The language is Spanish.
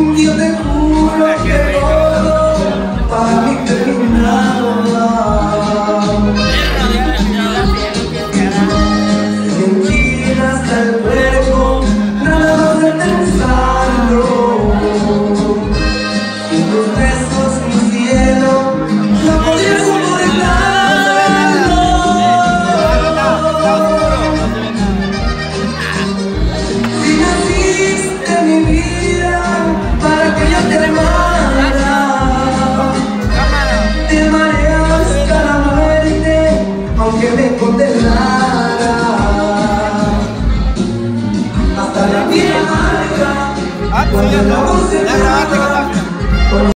Yo te juro que todo para mí terminado. Mentira hasta el cuerpo, nada más de pensarlo. Y tus besos, mi cielo, no podía soportarlo. Si naciste en mi vida para que yo te amara, te amaré hasta la muerte, aunque me condenara. Hasta la vida amarga, cuando el amor se va.